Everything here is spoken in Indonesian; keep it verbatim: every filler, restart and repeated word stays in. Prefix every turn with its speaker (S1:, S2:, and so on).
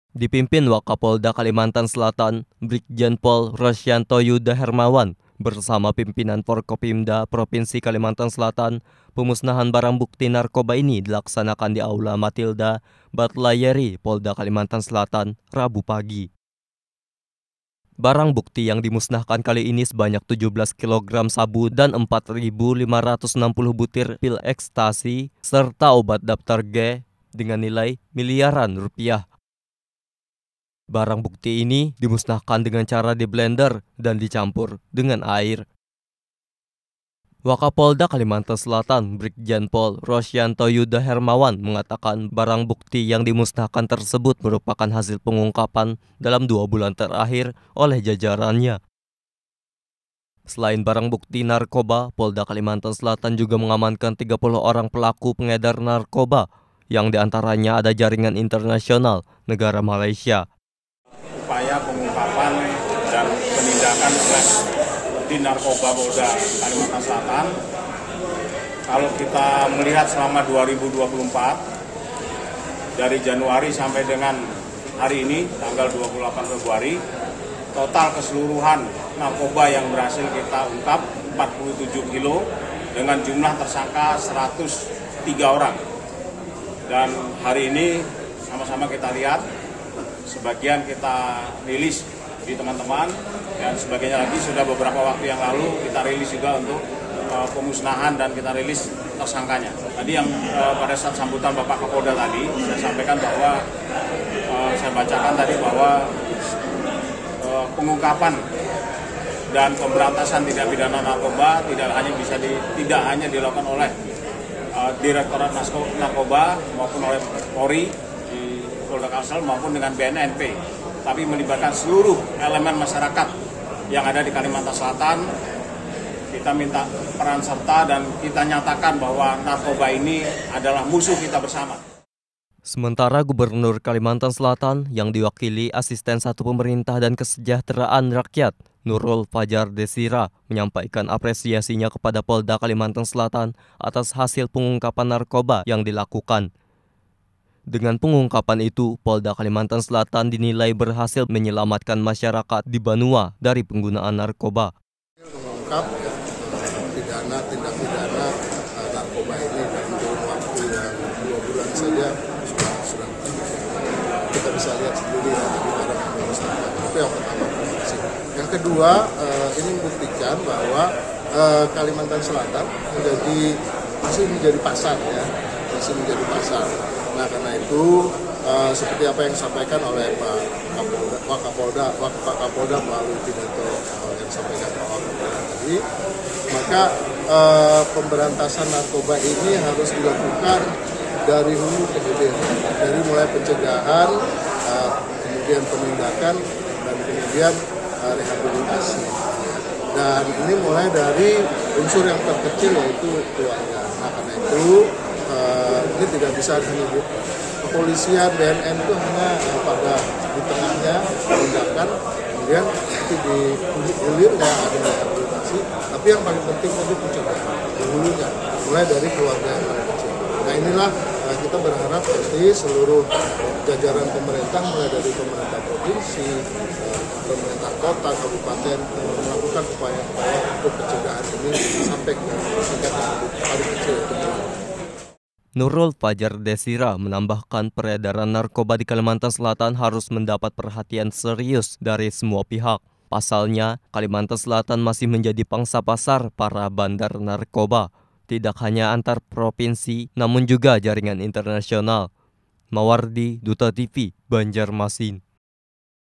S1: Dipimpin Wakapolda Kalimantan Selatan, Brigjen Pol Rosyanto Yuda Hermawan, bersama pimpinan Forkopimda Provinsi Kalimantan Selatan, pemusnahan barang bukti narkoba ini dilaksanakan di Aula Matilda, Batlayeri, Polda Kalimantan Selatan, Rabu pagi. Barang bukti yang dimusnahkan kali ini sebanyak tujuh belas kilogram sabu dan empat ribu lima ratus enam puluh butir pil ekstasi, serta obat daftar G dengan nilai miliaran rupiah. Barang bukti ini dimusnahkan dengan cara diblender dan dicampur dengan air. Wakapolda Kalimantan Selatan, Brigjen Pol Rosyanto Yuda Hermawan mengatakan barang bukti yang dimusnahkan tersebut merupakan hasil pengungkapan dalam dua bulan terakhir oleh jajarannya. Selain barang bukti narkoba, Polda Kalimantan Selatan juga mengamankan tiga puluh orang pelaku pengedar narkoba, yang diantaranya ada jaringan internasional negara Malaysia.
S2: Upaya pengungkapan dan penindakan di narkoba Polda Kalimantan Selatan, kalau kita melihat selama dua ribu dua puluh empat, dari Januari sampai dengan hari ini, tanggal dua puluh delapan Februari, total keseluruhan narkoba yang berhasil kita ungkap empat puluh tujuh kilo dengan jumlah tersangka seratus tiga orang. Dan hari ini sama-sama kita lihat, sebagian kita rilis di teman-teman, dan sebagainya lagi sudah beberapa waktu yang lalu kita rilis juga untuk uh, pemusnahan dan kita rilis tersangkanya. Tadi yang uh, pada saat sambutan Bapak Kapolda tadi, saya sampaikan bahwa, uh, saya bacakan tadi bahwa uh, pengungkapan dan pemberantasan tindak pidana narkoba tidak hanya bisa di, tidak hanya dilakukan oleh uh, Direktorat Narkoba maupun oleh Polri, Polda Kalsel maupun dengan B N N P, tapi melibatkan seluruh elemen masyarakat yang ada di Kalimantan Selatan. Kita minta peran serta dan kita nyatakan bahwa narkoba ini adalah musuh kita bersama.
S1: Sementara Gubernur Kalimantan Selatan yang diwakili Asisten Satu Pemerintah dan Kesejahteraan Rakyat, Nurul Fajar Desira, menyampaikan apresiasinya kepada Polda Kalimantan Selatan atas hasil pengungkapan narkoba yang dilakukan. Dengan pengungkapan itu, Polda Kalimantan Selatan dinilai berhasil menyelamatkan masyarakat di Banua dari penggunaan narkoba.
S3: Mengungkap pidana tindak pidana narkoba ini dalam kurun waktu yang dua bulan saja sudah sudah kita bisa lihat sendiri ya, di barang yang dimusnahkan. Itu yang pertama. Yang kedua, ini membuktikan bahwa Kalimantan Selatan menjadi masih menjadi pasar ya, masih menjadi pasar. Nah, karena itu uh, seperti apa yang disampaikan oleh Pak Kapolda, Wakapolda, Pak Kapolda melalui pidato uh, yang disampaikan Pak Wakapolda tadi, maka uh, pemberantasan narkoba ini harus dilakukan dari hulu ke hilir, dari mulai pencegahan, uh, kemudian penindakan, dan kemudian uh, rehabilitasi. Dan ini mulai dari unsur yang terkecil yaitu keluarga. Nah, karena itu Uh, ini tidak bisa hanya kepolisian, B N N itu hanya uh, pada di tengahnya tindakan, kemudian nanti di hilirnya ada rehabilitasi, tapi yang paling penting tadi pencegahan di hulunya, mulai dari keluarga yang paling kecil. Nah, inilah uh, kita berharap nanti seluruh jajaran pemerintah, mulai dari pemerintah provinsi, uh, pemerintah kota, kabupaten, uh, melakukan upaya-upaya untuk pencegahan ini sampai ke tingkat yang paling kecil.
S1: Nurul Fajar Desira menambahkan peredaran narkoba di Kalimantan Selatan harus mendapat perhatian serius dari semua pihak. Pasalnya, Kalimantan Selatan masih menjadi pangsa pasar para bandar narkoba, tidak hanya antar provinsi, namun juga jaringan internasional. Mawardi, Duta T V, Banjarmasin.